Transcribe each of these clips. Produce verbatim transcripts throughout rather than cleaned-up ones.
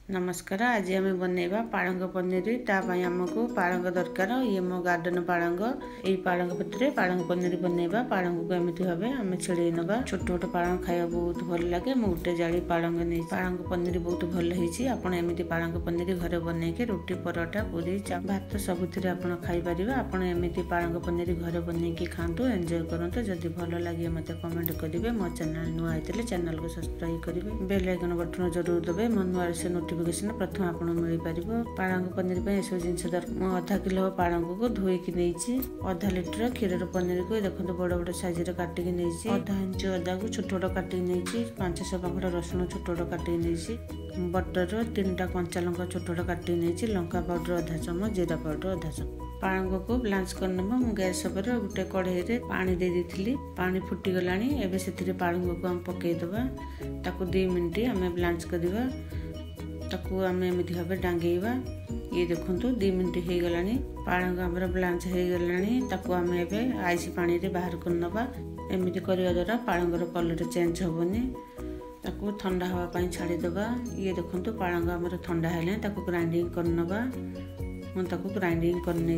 नमस्कार। आज आम बनैबा पालंग पनीर। तापाई आमको पालंग दरकार। ये मो गार्डन पालंग। यही पालंग पत्र पालंग पनीर बनैबा। पालंग को एमती भाव आम छेड़े नवा। छोट छोट पालंग खाया बहुत भल लगे। मु गोटे जाली पालंग नहीं। पालंग पनीर बहुत भल होती। आप एमती पालंग पनीर घरे बनैके रोटी परोटा पूरी भात सबुथिरे आप खाई पारिबा। आप एमती पालंग पनीर घरे बनैके खातु एंजॉय करंतु। जदि भल लगे मते कमेंट करेंगे। मो चैनल नुआ आइतले चैनल को सब्सक्राइब करेंगे। बेल आइकन बटन जरूर देबे। मो नुआ से नोटिफिकेशन प्रथम आपन मिल पार। पालंग पनीर पे सब जिन आधा किलो पालंग को धोईकी नहीं। आधा लिटर क्षीर पनीर को देखो बड़ बड़ साइज काटिकी नहीं। आधा इंच अदा को छोट छोट काटिकी नहीं। पांच सौ पाखड़ रसुण छोट छोट काटिकी नहीं। बटर तीन टा कंचा लंका छोट छोट काटिकी नहीं। लंका पाउडर आधा चमच जीरा पाउडर आधा चमच। पालंग को ब्लांच करना मु गैस पर गोटे कढ़ई रे पानी दे दी। पानी फुटी गलानी। एबे से पालंग को हम पकईदबा। ताकू दो मिनट आम ब्लांच करवा। ताकू आम एमती भाव डांगेबा। ये देखो दो मिनट हो गला। पालंग आमर ब्लांच हो गला। ताकू आम एबे आइस पानी रे बाहर कर नबा। एमती करने द्वारा पालंगर कलर चेंज हेनी। ताकू ठंडा हवाई छाड़ीदबा। ये देखो पालंग आमर ठंडा है। ताकू ग्राइंडिंग कर नबा। मुझे ग्राइंडिंग करने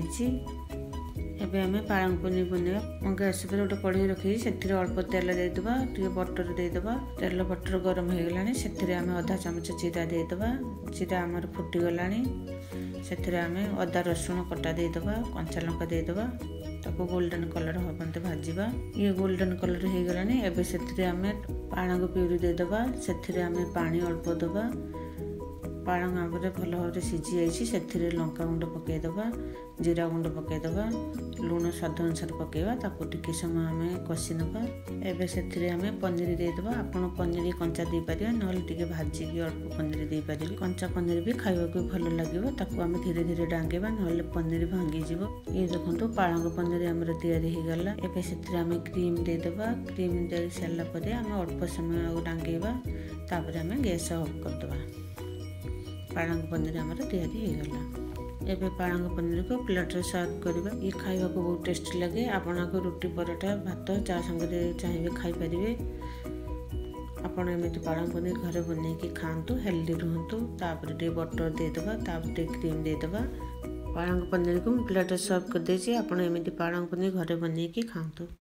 एबे आम पालंग पनीर बनवा। मो गैस पर गोटे कढ़ई रखी से अल्प तेल देदेबा। टे बटर देदेबा। तेल बटर गरम हो गला। से आम अधा चामच जीरा देदेबा। जीरा आमर फुटी गला। से आम अदा रसुण कटा देदेबा। कंचा लंका देदेबा। ताको गोल्डन कलर हम भाजवा। ये गोल्डन कलर हो गला। एबे से आम पालंग प्यूरी देदेबा। से आम पानी अल्प दबा। पालंग आमरे भल भाव सीझी जाइए। लंका गुंड पकईदबा। जीरा गुंड पकईदबा। लुण स्वाद अनुसार पकईबा। ताको टिके समय आम कषि नवा। एबे से आम पनीर देदेबा। आपन पनीर कंचा दे पारिबा। नहले टिके भाजिकी अल्प पनीर दे पारिबे। कंचा पनीर भी खाइबाकू भल लागिबो। ताको आम धीरे धीरे डांगेबा। नहले पनीर भांगी जिवो। ये देखो पालंग पनीर आमर तैयारी हो गला। एबे से आम क्रीम देदेबा। क्रीम दे सारा पर आम अल्प समय डांगेबा। तापर आम गैस ऑफ करदबा। पालंग पनीर आमर तैयारी हो गला। एबे पालंग पनीर को प्लेट रे सर्व करबा। ये खाइबा को बहुत टेस्टी लगे। आपन को रोटी परोटा भात चा संगे चाहिए खाई पारिबे। आपन एमती पालंग पनीर घरे बनैके खातु हेल्दी रहतु। तापर टे बटर देदेबा। तापर टे क्रीम देदेबा। पालंग पनीर को प्लेट रे सर्व कर देछि। आपन एमती पालंग पनीर घरे बनैके खातु।